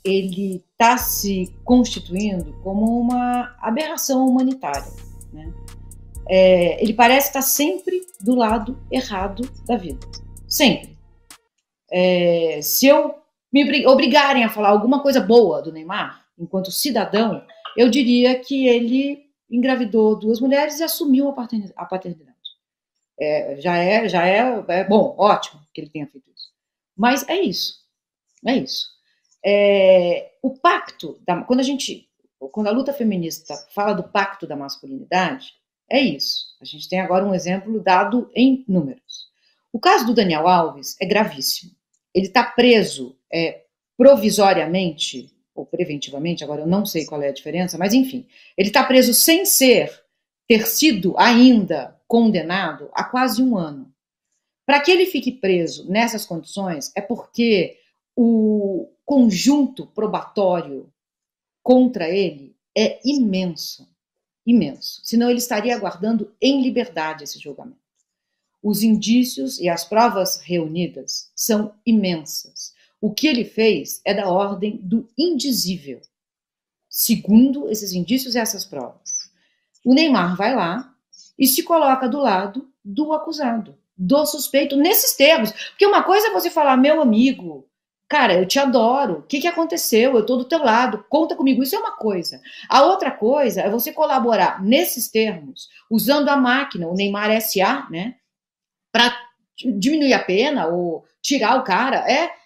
ele está se constituindo como uma aberração humanitária, né? Ele parece estar sempre do lado errado da vida. Sempre. Se me obrigarem a falar alguma coisa boa do Neymar, enquanto cidadão, eu diria que ele engravidou 2 mulheres e assumiu a paternidade. Já é bom, ótimo que ele tenha feito isso. Mas é isso. O pacto, quando a luta feminista fala do pacto da masculinidade, é isso. A gente tem agora um exemplo dado em números. O caso do Daniel Alves é gravíssimo. Ele está preso provisoriamente, ou preventivamente, agora eu não sei qual é a diferença, mas enfim, ele está preso sem ter sido ainda condenado há quase 1 ano. Para que ele fique preso nessas condições é porque o conjunto probatório contra ele é imenso. Senão ele estaria aguardando em liberdade esse julgamento. Os indícios e as provas reunidas são imensas. O que ele fez é da ordem do indizível, segundo esses indícios e essas provas. O Neymar vai lá e se coloca do lado do acusado, do suspeito, nesses termos. Porque uma coisa é você falar, meu amigo, cara, eu te adoro, o que aconteceu? Eu estou do teu lado, conta comigo. Isso é uma coisa. A outra coisa é você colaborar nesses termos, usando a máquina, o Neymar S.A., né, para diminuir a pena ou tirar o cara.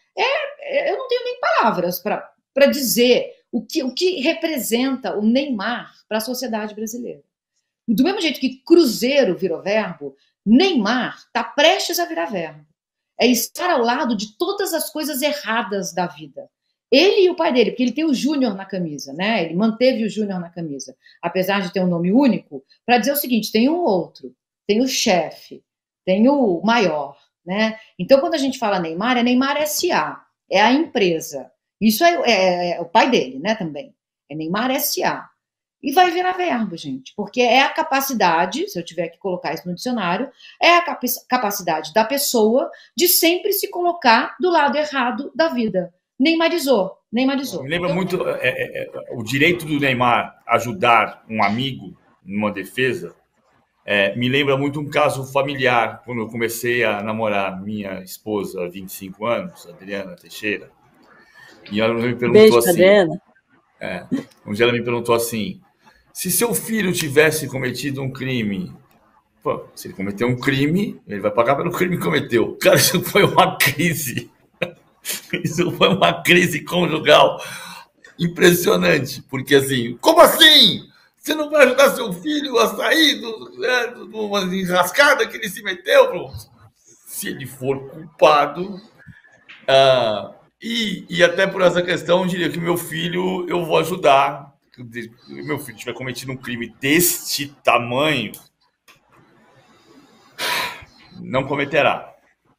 Eu não tenho nem palavras para dizer o que representa o Neymar para a sociedade brasileira. Do mesmo jeito que Cruzeiro virou verbo, Neymar está prestes a virar verbo. É estar ao lado de todas as coisas erradas da vida. Ele e o pai dele, porque ele tem o Júnior na camisa, né? Ele manteve o Júnior na camisa, apesar de ter um nome único, para dizer o seguinte: tem um outro, tem o chefe, tem o maior, né? Então, quando a gente fala Neymar, é Neymar S.A., é a empresa. Isso é o pai dele, né, também. É Neymar S.A. E vai virar verbo, gente, porque é a capacidade, se eu tiver que colocar isso no dicionário, é a capacidade da pessoa de sempre se colocar do lado errado da vida. Neymarizou. Me lembra muito o direito do Neymar ajudar um amigo numa defesa. Me lembra muito um caso familiar, quando eu comecei a namorar minha esposa há 25 anos, Adriana Teixeira. E ela me perguntou Beijo, assim... Adriana. Onde ela me perguntou assim, se seu filho tivesse cometido um crime, pô, se ele cometeu um crime, ele vai pagar pelo crime que cometeu. Cara, isso foi uma crise. Isso foi uma crise conjugal impressionante. Porque assim, como assim? Você não vai ajudar seu filho a sair de uma enrascada que ele se meteu? Se ele for culpado... E até por essa questão, eu diria que meu filho, eu vou ajudar. Se meu filho tiver cometido um crime deste tamanho, não cometerá.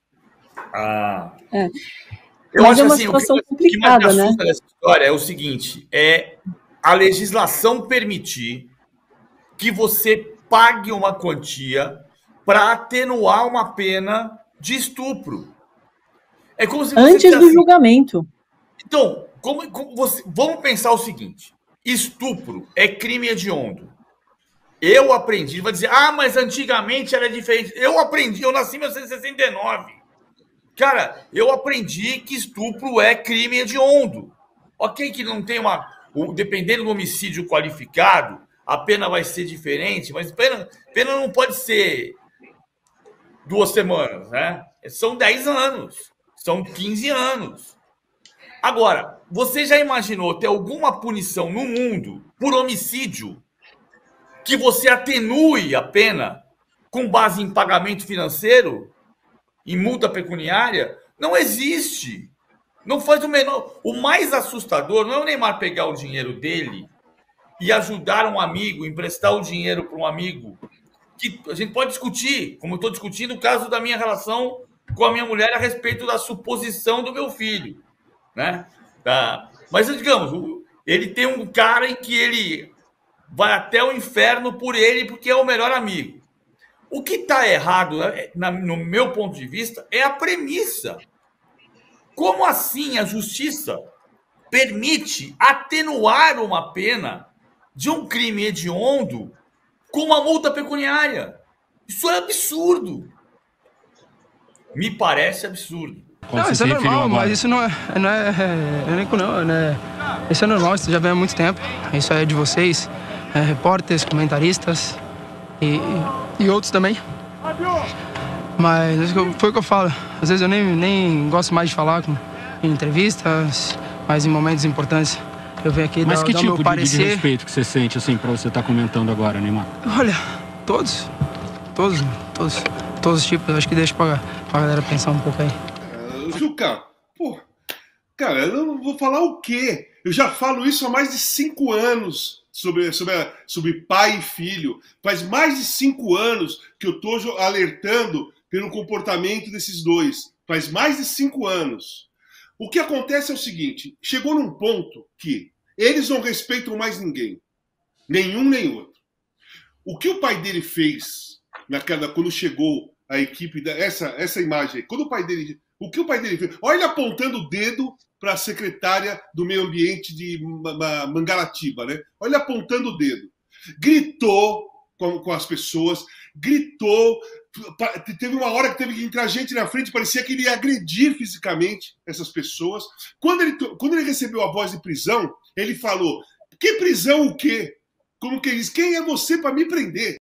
Eu Mas acho é uma assim, situação o que complicada, mais me né? assusta nessa história é o seguinte, é a legislação permitir que você pague uma quantia para atenuar uma pena de estupro. É como se você Antes do assim, julgamento. Então, vamos pensar o seguinte: estupro é crime hediondo. Eu aprendi, vai dizer, mas antigamente era diferente. Eu aprendi, eu nasci em 1969. Cara, eu aprendi que estupro é crime hediondo. Ok, que não tem dependendo do homicídio qualificado, a pena vai ser diferente, mas pena não pode ser 2 semanas, né? São 10 anos, são 15 anos. Agora, você já imaginou ter alguma punição no mundo por homicídio que você atenue a pena com base em pagamento financeiro, em multa pecuniária? Não existe. Não faz o menor... O mais assustador não é o Neymar pegar o dinheiro dele e ajudar um amigo, emprestar o dinheiro para um amigo, que a gente pode discutir, como eu estou discutindo o caso da minha relação com a minha mulher a respeito da suposição do meu filho, né? Mas, digamos, ele tem um cara em que ele vai até o inferno por ele porque é o melhor amigo. O que está errado, no meu ponto de vista, é a premissa. Como assim a justiça permite atenuar uma pena de um crime hediondo com uma multa pecuniária. Isso é absurdo. Me parece absurdo. Não, isso é normal, mas isso não é elenco não, né? Isso é normal, isso já vem há muito tempo. Isso é de vocês, repórteres, comentaristas e outros também. Mas foi o que eu falo. Às vezes eu nem gosto mais de falar em entrevistas, mas em momentos importantes eu venho aqui dar o meu parecer. De respeito que você sente, assim, pra você estar comentando agora, Neymar? Olha, todos os tipos. Acho que deixa pra galera pensar um pouco aí. Juca, pô, cara, eu não vou falar o quê? Eu já falo isso há mais de 5 anos sobre pai e filho. Faz mais de 5 anos que eu tô alertando pelo comportamento desses dois. Faz mais de 5 anos. O que acontece é o seguinte, chegou num ponto que eles não respeitam mais ninguém. Nenhum nem outro. O que o pai dele fez quando chegou a equipe, essa imagem aí, o que o pai dele fez? Olha ele apontando o dedo para a secretária do meio ambiente de Mangaratiba, né? Olha ele apontando o dedo. Gritou com as pessoas, gritou. Teve uma hora que teve que entrar gente na frente, parecia que ele ia agredir fisicamente essas pessoas. Quando ele recebeu a voz de prisão, ele falou: que prisão o quê? Como que ele diz? Quem é você para me prender?